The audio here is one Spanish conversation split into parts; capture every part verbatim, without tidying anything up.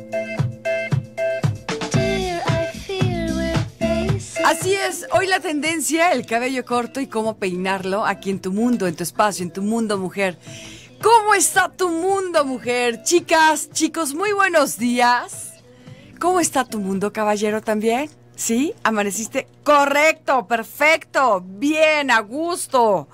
Así es, hoy la tendencia, el cabello corto y cómo peinarlo aquí en tu mundo, en tu espacio, en tu mundo, mujer. ¿Cómo está tu mundo, mujer? Chicas, chicos, muy buenos días. ¿Cómo está tu mundo, caballero, también? ¿Sí? ¿Amaneciste? Correcto, perfecto, bien, a gusto.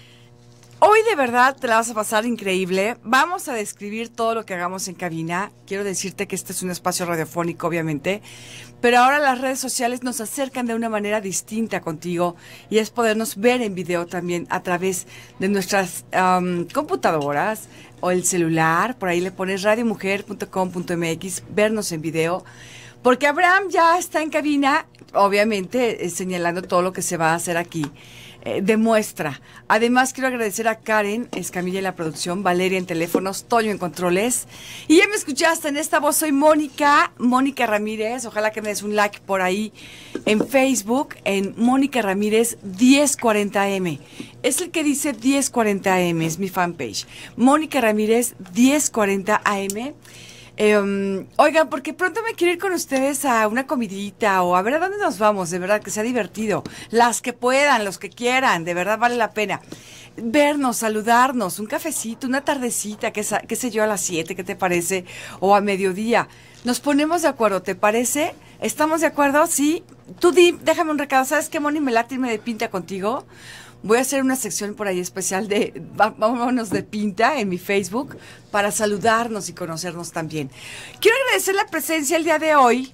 Hoy de verdad te la vas a pasar increíble. Vamos a describir todo lo que hagamos en cabina. Quiero decirte que este es un espacio radiofónico, obviamente, pero ahora las redes sociales nos acercan de una manera distinta contigo y es podernos ver en video también a través de nuestras um, computadoras o el celular. Por ahí le pones radio mujer punto com punto m x, vernos en video. Porque Abraham ya está en cabina, obviamente, eh, señalando todo lo que se va a hacer aquí. Eh, demuestra. Además, quiero agradecer a Karen Escamilla en la producción, Valeria en teléfonos, Toño en controles. Y ya me escuchaste en esta voz, soy Mónica, Mónica Ramírez. Ojalá que me des un like por ahí en Facebook, en Mónica Ramírez diez cuarenta eme. Es el que dice diez cuarenta eme, es mi fanpage. Mónica Ramírez diez cuarenta eme. Eh, um, oigan, porque pronto me quiero ir con ustedes a una comidita o a ver a dónde nos vamos, de verdad, que sea divertido. Las que puedan, los que quieran, de verdad vale la pena. Vernos, saludarnos, un cafecito, una tardecita, qué, qué sé yo, a las siete, ¿qué te parece? O a mediodía. Nos ponemos de acuerdo, ¿te parece? ¿Estamos de acuerdo? Sí. Tú di, déjame un recado. ¿Sabes qué, Moni? Me late irme de pinta contigo. Voy a hacer una sección por ahí especial de vámonos de pinta en mi Facebook para saludarnos y conocernos también. Quiero agradecer la presencia el día de hoy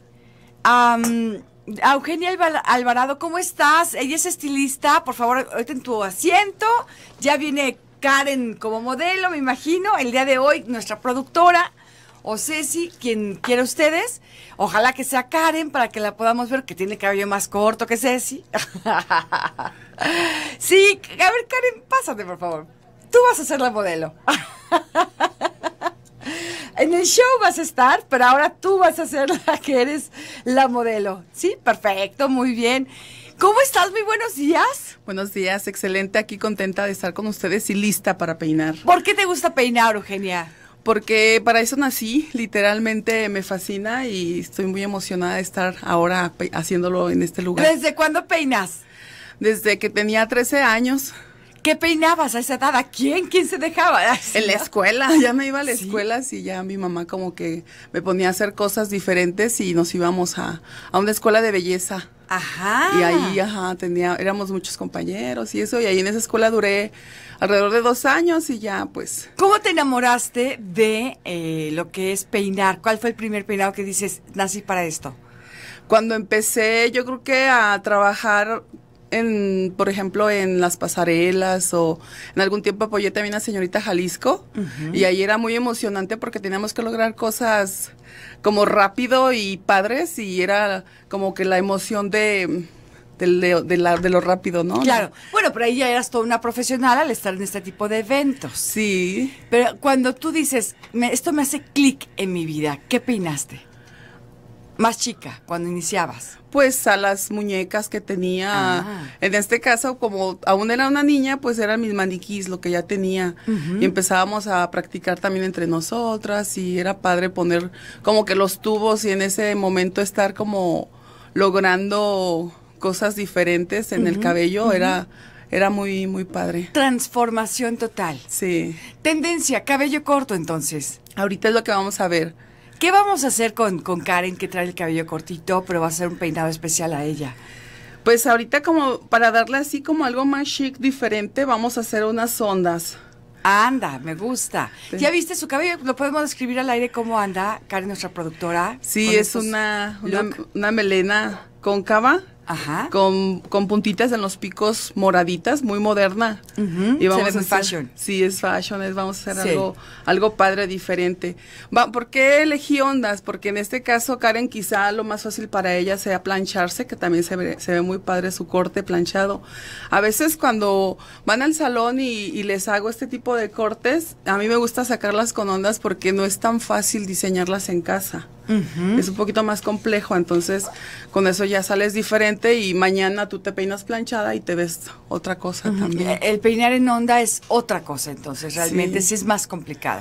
um, a Eugenia Alvarado. ¿Cómo estás? Ella es estilista. Por favor, ahorita en tu asiento. Ya viene Karen como modelo, me imagino. El día de hoy, nuestra productora. O Ceci, quien quiera ustedes. Ojalá que sea Karen para que la podamos ver, que tiene cabello más corto que Ceci. Sí, a ver, Karen, pásate, por favor. Tú vas a ser la modelo. En el show vas a estar, pero ahora tú vas a ser la que eres la modelo. Sí, perfecto, muy bien. ¿Cómo estás? Muy buenos días. Buenos días, excelente. Aquí contenta de estar con ustedes y lista para peinar. ¿Por qué te gusta peinar, Eugenia? Porque para eso nací, literalmente me fascina y estoy muy emocionada de estar ahora haciéndolo en este lugar. ¿Desde cuándo peinas? Desde que tenía trece años. ¿Qué peinabas a esa edad? ¿A quién? ¿Quién se dejaba? En la escuela, ya me iba a la ¿Sí? escuela, sí, ya mi mamá como que me ponía a hacer cosas diferentes y nos íbamos a, a una escuela de belleza. Ajá. Y ahí, ajá, tenía, éramos muchos compañeros y eso, y ahí en esa escuela duré alrededor de dos años y ya, pues. ¿Cómo te enamoraste de eh, lo que es peinar? ¿Cuál fue el primer peinado que dices, nací para esto? Cuando empecé, yo creo que a trabajar en, por ejemplo, en las pasarelas o en algún tiempo apoyé también a Señorita Jalisco. Uh-huh. Y ahí era muy emocionante porque teníamos que lograr cosas como rápido y padres y era como que la emoción de... De, de, de, la, de lo rápido, ¿no? Claro. Bueno, pero ahí ya eras toda una profesional al estar en este tipo de eventos. Sí. Pero cuando tú dices, me, esto me hace clic en mi vida, ¿qué peinaste? Más chica, cuando iniciabas. Pues a las muñecas que tenía. Ah. En este caso, como aún era una niña, pues eran mis maniquís, lo que ya tenía. Uh-huh. Y empezábamos a practicar también entre nosotras y era padre poner como que los tubos y en ese momento estar como logrando cosas diferentes en uh-huh, el cabello, uh-huh. era era muy muy padre. Transformación total. Sí. Tendencia, cabello corto entonces. Ahorita es lo que vamos a ver. ¿Qué vamos a hacer con, con Karen, que trae el cabello cortito, pero va a ser un peinado especial a ella? Pues ahorita como para darle así como algo más chic, diferente, vamos a hacer unas ondas. Anda, me gusta. Sí. ¿Ya viste su cabello? ¿Lo podemos describir al aire cómo anda, Karen, nuestra productora? Sí, es una, una, una melena cóncava. Ajá. Con, con puntitas en los picos moraditas, muy moderna. Uh-huh. Y vamos Se ve a muy hacer, fashion. Sí, es fashion, es, vamos a hacer sí. algo, algo padre, diferente. Va, ¿por qué elegí ondas? Porque en este caso, Karen, quizá lo más fácil para ella sea plancharse, que también se ve, se ve muy padre su corte planchado. A veces cuando van al salón y, y les hago este tipo de cortes, a mí me gusta sacarlas con ondas porque no es tan fácil diseñarlas en casa. Uh-huh. Es un poquito más complejo, entonces con eso ya sales diferente y mañana tú te peinas planchada y te ves otra cosa uh-huh. también. El peinar en onda es otra cosa, entonces realmente sí, sí es más complicado.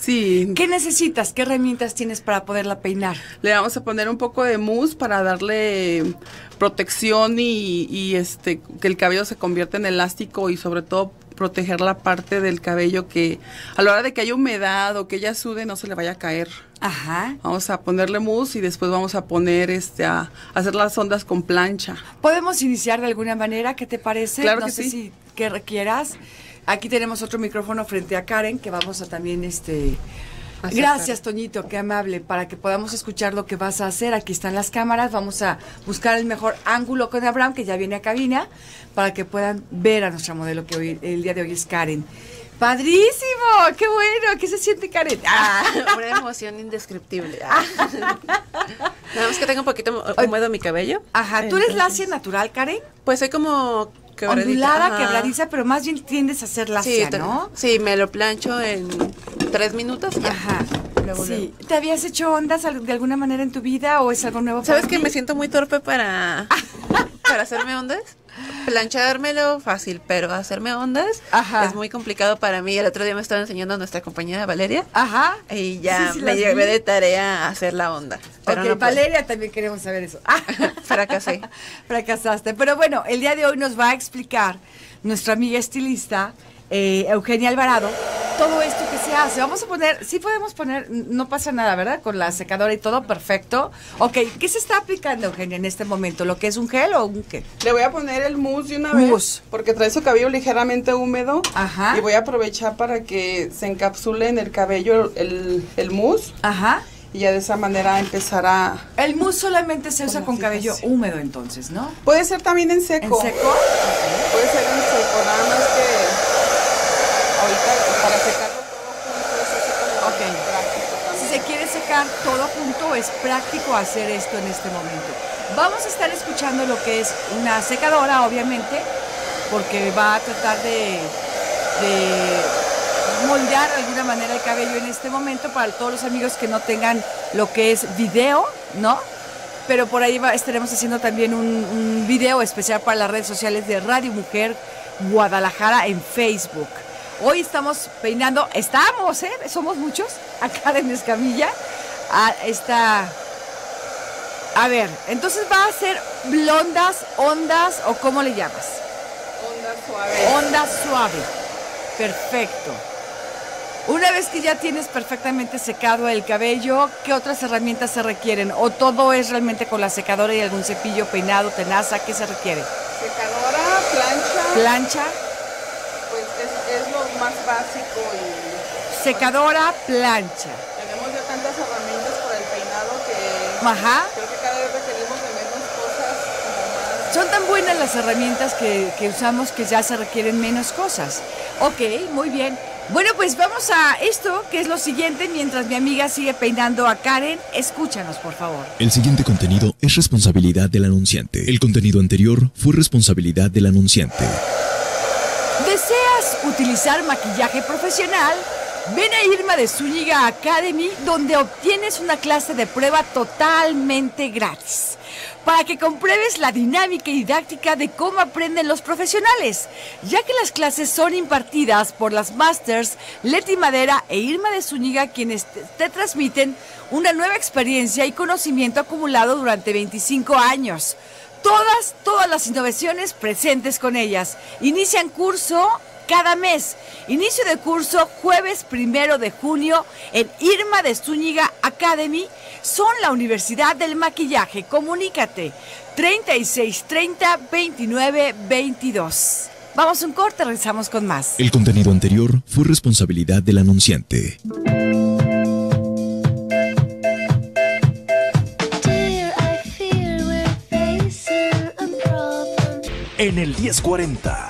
Sí. ¿Qué necesitas? ¿Qué herramientas tienes para poderla peinar? Le vamos a poner un poco de mousse para darle protección y, y este que el cabello se convierta en elástico y sobre todo proteger la parte del cabello que a la hora de que haya humedad o que ella sude no se le vaya a caer. Ajá. Vamos a ponerle mousse y después vamos a poner este a, a hacer las ondas con plancha. ¿Podemos iniciar de alguna manera? ¿Qué te parece? Claro no que sé sí. si que requieras. Aquí tenemos otro micrófono frente a Karen que vamos a también este Hacer Gracias, Toñito, qué amable, para que podamos escuchar lo que vas a hacer. Aquí están las cámaras, vamos a buscar el mejor ángulo con Abraham, que ya viene a cabina, para que puedan ver a nuestra modelo, que hoy, el día de hoy es Karen. ¡Padrísimo! ¡Qué bueno! ¿Qué se siente, Karen? Ah, una emoción indescriptible. Ah. Nada más que tengo un poquito húmedo mi cabello. Ajá, ¿tú eres Entonces, lacia natural, Karen? Pues soy como quebradita. Ondulada, Ajá. quebradiza, pero más bien tiendes a ser lacia, sí, ¿no? Sí, me lo plancho en tres minutos. Ya. Ajá. Luego, Sí. luego. ¿Te habías hecho ondas de alguna manera en tu vida o es algo nuevo para ¿Sabes ti? que me siento muy torpe para, para hacerme ondas? Planchármelo fácil, pero hacerme ondas Ajá. es muy complicado para mí. El otro día me estaba enseñando nuestra compañera Valeria. Ajá. Y ya Sí, sí, me las llevé vi. de tarea a hacer la onda. Pero Ok, no pude. Valeria, también queremos saber eso. Fracasé. Fracasaste. Pero bueno, el día de hoy nos va a explicar nuestra amiga estilista, eh, Eugenia Alvarado, todo esto que se hace. Vamos a poner, sí podemos poner, no pasa nada, ¿verdad? Con la secadora y todo, perfecto. Ok, ¿qué se está aplicando, Eugenia, en este momento? ¿Lo que es un gel o un qué? Le voy a poner el mousse de una Mousse. vez, porque trae su cabello ligeramente húmedo. Ajá. Y voy a aprovechar para que se encapsule en el cabello el, el mousse. Ajá. Y ya de esa manera empezar a... El mousse solamente se usa Con con la cabello fijación. húmedo, entonces, ¿no? Puede ser también en ¿En seco. seco? Puede ser en seco, nada más que ahorita para secarlo todo junto es así como Ok. práctico Si también. se quiere secar todo junto, es práctico hacer esto en este momento. Vamos a estar escuchando lo que es una secadora, obviamente, porque va a tratar de, de moldear de alguna manera el cabello en este momento para todos los amigos que no tengan lo que es video, ¿no? Pero por ahí va, estaremos haciendo también un, un video especial para las redes sociales de Radio Mujer Guadalajara en Facebook. Hoy estamos peinando, estamos, ¿eh? Somos muchos, a Karen Escamilla, a esta... A ver, entonces va a ser blondas, ondas, o ¿cómo le llamas? Onda suave. Onda suave. Perfecto. Una vez que ya tienes perfectamente secado el cabello, ¿qué otras herramientas se requieren? ¿O todo es realmente con la secadora y algún cepillo, peinado, tenaza? ¿Qué se requiere? Secadora, plancha, Plancha, pues es, es lo más básico y secadora, plancha. tenemos ya tantas herramientas para el peinado que Ajá. creo que cada vez requerimos de menos cosas como más. Son tan buenas las herramientas que, que usamos que ya se requieren menos cosas. Ok, muy bien. Bueno, pues vamos a esto, que es lo siguiente, mientras mi amiga sigue peinando a Karen. Escúchanos, por favor. El siguiente contenido es responsabilidad del anunciante. El contenido anterior fue responsabilidad del anunciante. ¿Deseas utilizar maquillaje profesional? Ven a Irma de Zúñiga Academy, donde obtienes una clase de prueba totalmente gratis, para que compruebes la dinámica y didáctica de cómo aprenden los profesionales, ya que las clases son impartidas por las Masters Leti Madera e Irma de Zúñiga, quienes te, te transmiten una nueva experiencia y conocimiento acumulado durante veinticinco años. Todas, todas las innovaciones presentes con ellas. Inician curso cada mes. Inicio de curso jueves primero de junio en Irma de Zúñiga Academy. Son la Universidad del Maquillaje. Comunícate treinta y seis treinta veintinueve veintidós. Vamos a un corte, regresamos con más. El contenido anterior fue responsabilidad del anunciante. En el diez cuarenta.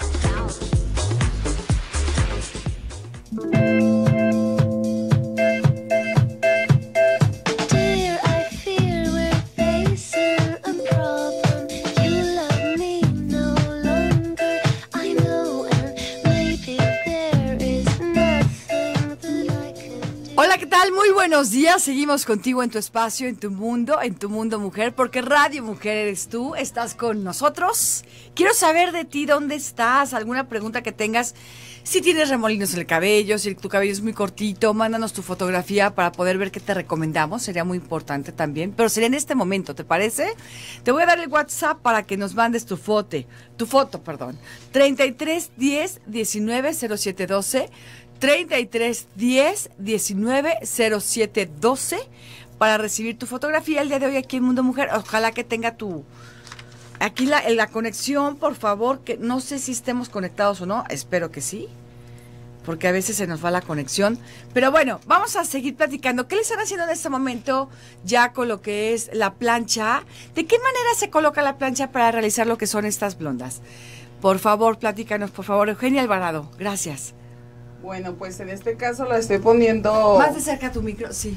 Hola, ¿qué tal? Muy buenos buenos días. Seguimos contigo en tu espacio, en tu mundo, en tu mundo mujer, porque Radio Mujer eres tú, estás con nosotros. Quiero saber de ti, ¿dónde estás? ¿Alguna pregunta que tengas? Si tienes remolinos en el cabello, si tu cabello es muy cortito, mándanos tu fotografía para poder ver qué te recomendamos. Sería muy importante también, pero sería en este momento, ¿te parece? Te voy a dar el WhatsApp para que nos mandes tu foto, tu foto, perdón. treinta y tres diez diecinueve cero siete doce. treinta y tres diez diecinueve cero siete doce para recibir tu fotografía el día de hoy aquí en Mundo Mujer. Ojalá que tenga tu... Aquí la, la conexión, por favor, que no sé si estemos conectados o no, espero que sí, porque a veces se nos va la conexión. Pero bueno, vamos a seguir platicando. ¿Qué le están haciendo en este momento ya con lo que es la plancha? ¿De qué manera se coloca la plancha para realizar lo que son estas blondas? Por favor, platícanos, por favor, Eugenia Alvarado. Gracias. Bueno, pues en este caso la estoy poniendo... Más de cerca tu micro, sí.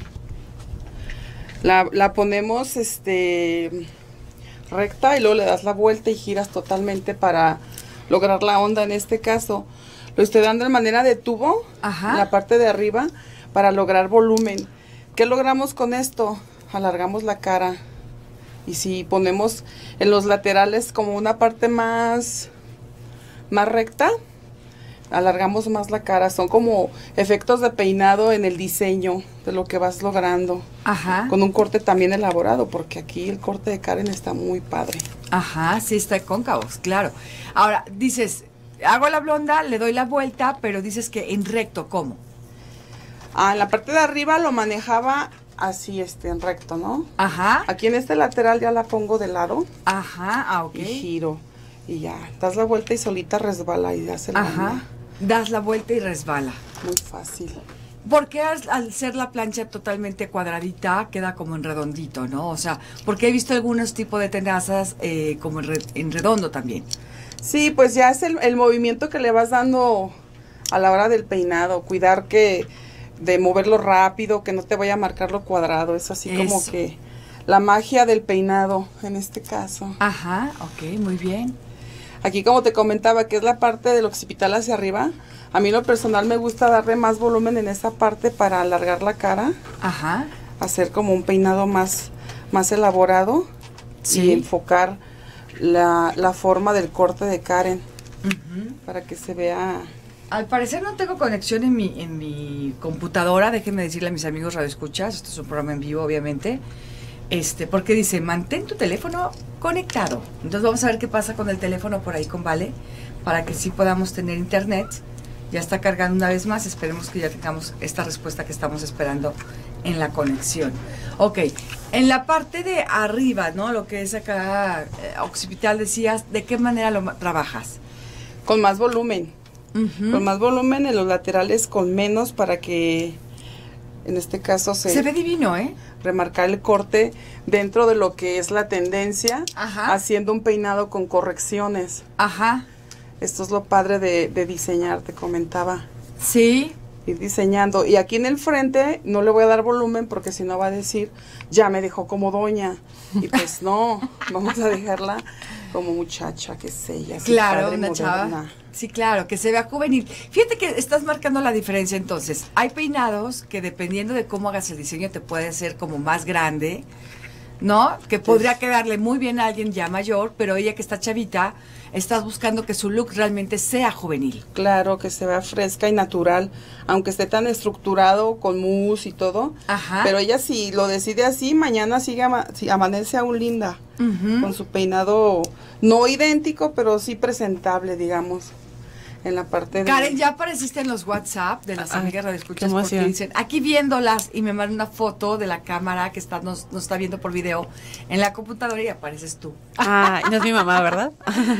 La, la ponemos este recta y luego le das la vuelta y giras totalmente para lograr la onda. En este caso lo estoy dando de manera de tubo. Ajá. En la parte de arriba para lograr volumen. ¿Qué logramos con esto? Alargamos la cara. Y si ponemos en los laterales como una parte más, más recta, alargamos más la cara. Son como efectos de peinado en el diseño de lo que vas logrando. Ajá. Con un corte también elaborado, porque aquí el corte de Karen está muy padre. Ajá, sí está cóncavos, claro. Ahora, dices, hago la blonda, le doy la vuelta, pero dices que en recto, ¿cómo? Ah, en la parte de arriba lo manejaba así, este, en recto, ¿no? Ajá. Aquí en este lateral ya la pongo de lado. Ajá, ah, ok. Y giro. Y ya, das la vuelta y solita resbala y hace la Ajá. onda. Das la vuelta y resbala. Muy fácil. Porque al, al ser la plancha totalmente cuadradita, queda como en redondito, ¿no? O sea, porque he visto algunos tipos de tenazas eh, como en, re, en redondo también. Sí, pues ya es el, el movimiento que le vas dando a la hora del peinado. Cuidar que de moverlo rápido, que no te vaya a marcar lo cuadrado. Es así Eso. Como que la magia del peinado en este caso. Ajá, ok, muy bien. Aquí, como te comentaba, que es la parte del occipital hacia arriba, a mí en lo personal me gusta darle más volumen en esa parte para alargar la cara. Ajá. Hacer como un peinado más, más elaborado. Sí. Y enfocar la, la forma del corte de Karen. Uh-huh. Para que se vea... Al parecer no tengo conexión en mi, en mi computadora. Déjenme decirle a mis amigos radioescuchas, esto es un programa en vivo, obviamente. Este, porque dice, mantén tu teléfono conectado. Entonces vamos a ver qué pasa con el teléfono por ahí con Vale, para que sí podamos tener internet. Ya está cargando una vez más, esperemos que ya tengamos esta respuesta que estamos esperando en la conexión. Ok, en la parte de arriba, ¿no? Lo que es acá, eh, occipital, decías, ¿de qué manera lo trabajas? Con más volumen. Uh-huh. Con más volumen, en los laterales con menos, para que en este caso se... Se ve divino, ¿eh? Remarcar el corte dentro de lo que es la tendencia. Ajá. Haciendo un peinado con correcciones. Ajá. Esto es lo padre de, de diseñar, te comentaba. Sí. Ir diseñando. Y aquí en el frente no le voy a dar volumen porque si no va a decir, ya me dejó como doña. Y pues no, vamos a dejarla como muchacha, que es ella. Claro, una moderna chava. Sí, claro, que se vea juvenil. Fíjate que estás marcando la diferencia entonces. Hay peinados que dependiendo de cómo hagas el diseño te puede hacer como más grande, ¿no? Que podría sí. quedarle muy bien a alguien ya mayor, pero ella que está chavita, estás buscando que su look realmente sea juvenil. Claro, que se vea fresca y natural, aunque esté tan estructurado con mousse y todo. Ajá. Pero ella si lo decide así, mañana sigue ama si amanece aún linda, uh-huh. con su peinado no idéntico, pero sí presentable, digamos. En la parte de... Karen, ya apareciste en los WhatsApp de las ah, amigas radioescuchas porque dicen, aquí viéndolas, y me mandan una foto de la cámara que está nos, nos está viendo por video en la computadora y apareces tú. Ah, no es mi mamá, ¿verdad?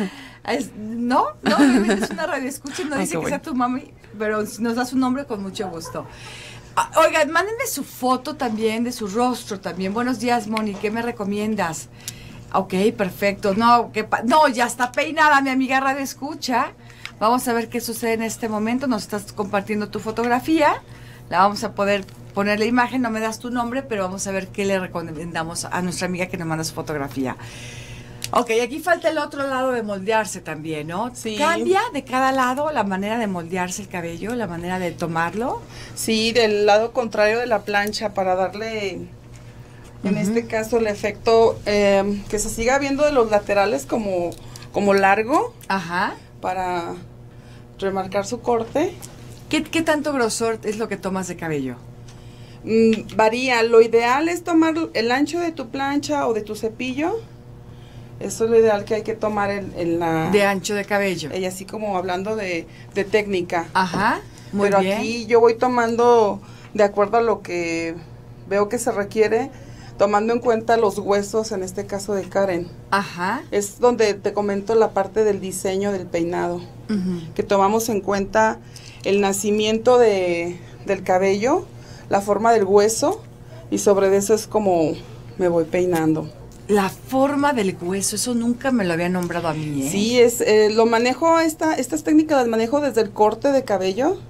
Es, no, no, obviamente es una radioescucha, no Ay, dice que bueno. sea tu mami, pero nos da su nombre con mucho gusto. Ah, oigan, mándenme su foto también, de su rostro también. Buenos días, Moni, ¿qué me recomiendas? Ok, perfecto. No, que no, ya está peinada mi amiga radioescucha. Vamos a ver qué sucede en este momento. Nos estás compartiendo tu fotografía. La vamos a poder poner la imagen. No me das tu nombre, pero vamos a ver qué le recomendamos a nuestra amiga que nos manda su fotografía. Ok, aquí falta el otro lado de moldearse también, ¿no? Sí. ¿Cambia de cada lado la manera de moldearse el cabello, la manera de tomarlo? Sí, del lado contrario de la plancha para darle, en Ujú. este caso, el efecto eh, que se siga viendo de los laterales como, como largo Ajá. para remarcar su corte. ¿Qué, qué tanto grosor es lo que tomas de cabello? Mm, varía, lo ideal es tomar el ancho de tu plancha o de tu cepillo. Eso es lo ideal que hay que tomar en, en la... De ancho de cabello. Y así como hablando de, de técnica. Ajá, muy Pero bien. aquí yo voy tomando de acuerdo a lo que veo que se requiere, tomando en cuenta los huesos, en este caso de Karen. Ajá. Es donde te comento la parte del diseño del peinado, Ujú. que tomamos en cuenta el nacimiento de, del cabello, la forma del hueso, y sobre eso es como me voy peinando. La forma del hueso, eso nunca me lo había nombrado a mí, ¿eh? Sí, es, eh, lo manejo, esta, estas técnicas las manejo desde el corte de cabello.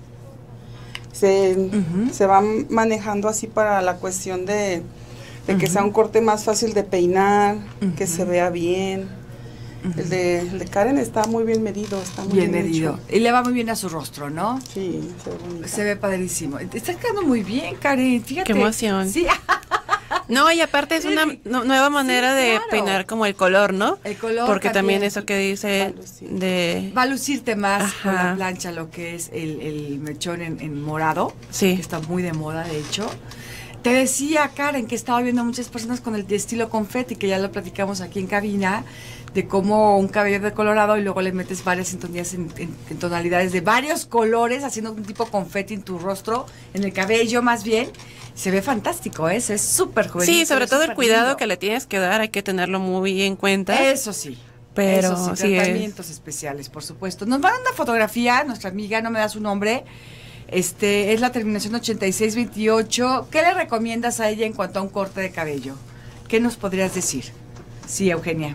Se, Ujú. se van manejando así para la cuestión de, de que Ujú. sea un corte más fácil de peinar, que Ujú. se vea bien. Ujú. El de, el de Karen está muy bien medido, está muy Bien bien, medido. hecho. Y le va muy bien a su rostro, ¿no? Sí, se ve bonita. Se ve padrísimo. Está quedando muy bien, Karen. Fíjate. Qué emoción. Sí, No, y aparte es una Sí. nu- nueva manera Sí, de claro. peinar como el color, ¿no? el color Porque también también eso que dice Va a lucir. de... va a lucirte más con la Ajá. plancha lo que es el, el mechón en, en morado, Sí. que está muy de moda, de hecho. Te decía, Karen, que estaba viendo muchas personas con el de estilo confeti, que ya lo platicamos aquí en cabina, de cómo un cabello decolorado y luego le metes varias sintonías en, en- en tonalidades de varios colores, haciendo un tipo confeti en tu rostro, en el cabello más bien. Se ve fantástico, ¿eh? Es súper juvenil. Sí, se sobre ve todo el súper cuidado lindo. que le tienes que dar, hay que tenerlo muy en cuenta. Eso sí. Pero Eso sí, sí es- tratamientos especiales, por supuesto. Nos van a dar una fotografía, nuestra amiga, no me da su nombre. Este, es la terminación ochenta y seis veintiocho. ¿Qué le recomiendas a ella en cuanto a un corte de cabello? ¿Qué nos podrías decir? Sí, Eugenia.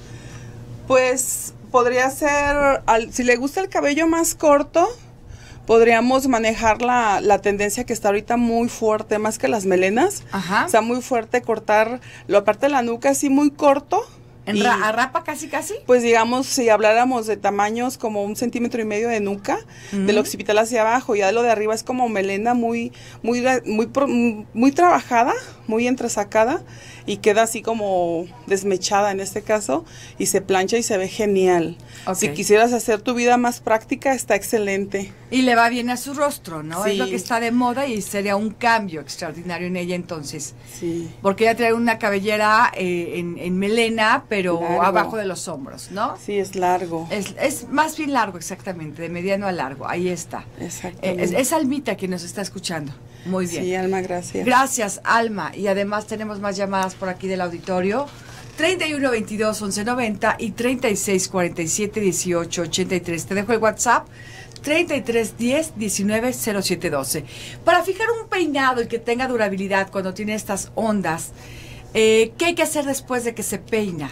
Pues podría ser, al- si le gusta el cabello más corto, podríamos manejar la, la tendencia que está ahorita muy fuerte, más que las melenas. Ajá. Está muy fuerte cortar la parte de la nuca así muy corto. ¿En y, ra- a rapa casi casi? pues digamos, si habláramos de tamaños como un centímetro y medio de nuca, Ujú. del occipital hacia abajo, ya de lo de arriba es como melena muy, muy, muy, pro- muy trabajada, muy entresacada, y queda así como desmechada en este caso, y se plancha y se ve genial. Ok. Si quisieras hacer tu vida más práctica, está excelente. Y le va bien a su rostro, ¿no? Sí. Es lo que está de moda y sería un cambio extraordinario en ella entonces. Sí. Porque ella trae una cabellera eh, en, en melena, pero Largo. abajo de los hombros, ¿no? Sí, es largo. Es, es más bien largo, exactamente, de mediano a largo. Ahí está. Eh, Exactamente. es, es Almita quien nos está escuchando. Muy bien. Sí, Alma, gracias. Gracias, Alma. Y además tenemos más llamadas por aquí del auditorio. treinta y uno veintidós once noventa y treinta y seis cuarenta y siete dieciocho ochenta y tres. Te dejo el WhatsApp. treinta y tres diez diecinueve cero siete doce. Para fijar un peinado y que tenga durabilidad cuando tiene estas ondas, eh, ¿qué hay que hacer después de que se peina?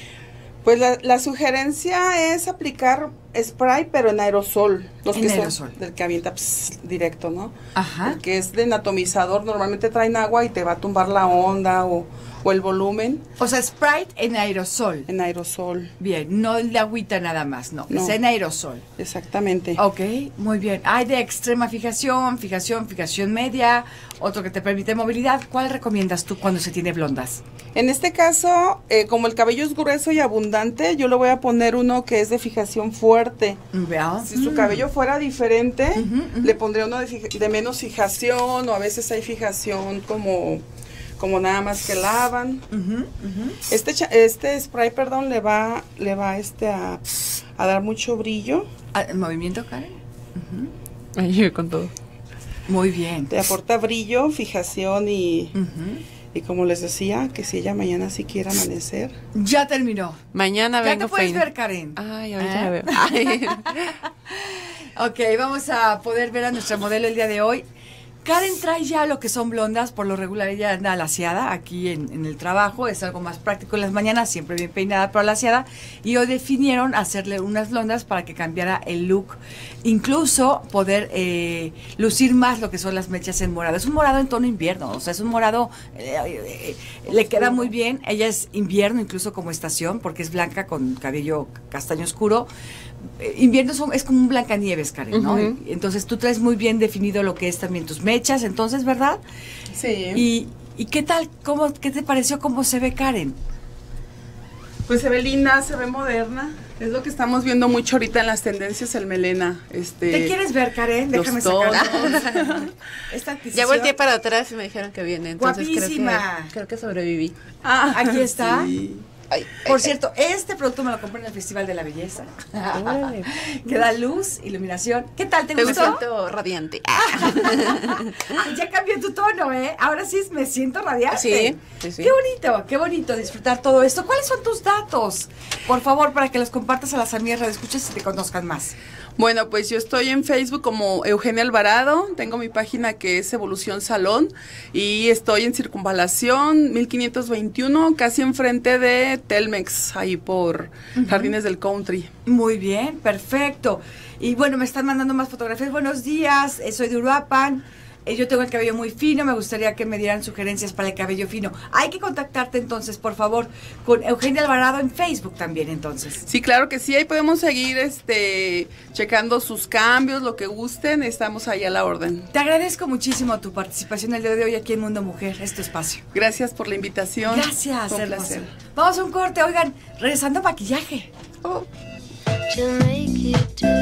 Pues la, la sugerencia es aplicar spray, pero en aerosol. Los En que son aerosol. del que avienta pss, directo, ¿no? Ajá. El que es de atomizador, normalmente traen agua y te va a tumbar la onda o, o el volumen O sea, Sprite en aerosol. en aerosol. Bien, no el de agüita nada más, no, No. es en aerosol. Exactamente. Ok, muy bien. Hay de extrema fijación, fijación, fijación media, otro que te permite movilidad. ¿Cuál recomiendas tú cuando se tiene blondas? En este caso, eh, como el cabello es grueso y abundante, yo le voy a poner uno que es de fijación fuerte. Vea. Si su Mm. cabello fuera diferente, Ujú, ujú. le pondría uno de, fija- de menos fijación, o a veces hay fijación como, como nada más que lavan. Ujú, ujú. Este cha- este spray, perdón, le va le va este a, a dar mucho brillo, Ah, ¿movimiento, Karen? Ay, con todo. Muy bien. te aporta brillo, fijación y, Ujú. y como les decía, que si ella mañana sí quiere amanecer. Ya terminó. Mañana Ya vengo te puedes peina- ver, Karen. Ay, ahorita ¿Eh? la veo. Ay. Ok, vamos a poder ver a nuestra modelo el día de hoy. Karen trae ya lo que son blondas, por lo regular ella anda laseada aquí en, en el trabajo, es algo más práctico en las mañanas, siempre bien peinada pero laseada, y hoy definieron hacerle unas blondas para que cambiara el look, incluso poder eh, lucir más lo que son las mechas en morado. Es un morado en tono invierno, o sea, es un morado, eh, eh, le queda muy bien, ella es invierno incluso como estación, porque es blanca con cabello castaño oscuro. Invierno son, es como un Blancanieves, Karen, ¿no? Uh-huh. Entonces tú traes muy bien definido lo que es también tus mechas, entonces, ¿verdad? Sí. ¿Y, y qué tal? ¿Cómo, qué te pareció cómo se ve Karen? Pues se ve linda, se ve moderna. Es lo que estamos viendo mucho ahorita en las tendencias, el melena. Este, ¿Te quieres ver, Karen? los Déjame tonos. sacar. Esta Ya volteé para atrás y me dijeron que viene, entonces creo Guapísima. que, creo que sobreviví. Ah, Aquí está. sí. Ay, Por ay, cierto, este producto me lo compré en el Festival de la Belleza. Órale. Que da luz, iluminación. ¿Qué tal? ¿Te Me gustó? siento radiante. Ah, ya cambió tu tono, ¿eh? Ahora sí me siento radiante. Sí, sí, sí. Qué bonito, qué bonito disfrutar todo esto. ¿Cuáles son tus datos? Por favor, para que los compartas a las amigas radioescuchas y te conozcan más. Bueno, pues yo estoy en Facebook como Eugenia Alvarado, tengo mi página que es Evolución Salón y estoy en Circunvalación mil quinientos veintiuno, casi enfrente de Telmex, ahí por uh-huh. Jardines del Country. Muy bien, perfecto. Y bueno, me están mandando más fotografías. Buenos días, eh, soy de Uruapan. Eh, yo tengo el cabello muy fino, me gustaría que me dieran sugerencias para el cabello fino. Hay que contactarte entonces, por favor, con Eugenia Alvarado en Facebook también, entonces. Sí, claro que sí, ahí podemos seguir este checando sus cambios, lo que gusten, estamos ahí a la orden. Te agradezco muchísimo tu participación el día de hoy aquí en Mundo Mujer, es tu espacio. Gracias por la invitación. Gracias, Fue un hermosa. placer. Vamos a un corte, oigan, regresando a maquillaje. Oh. To make it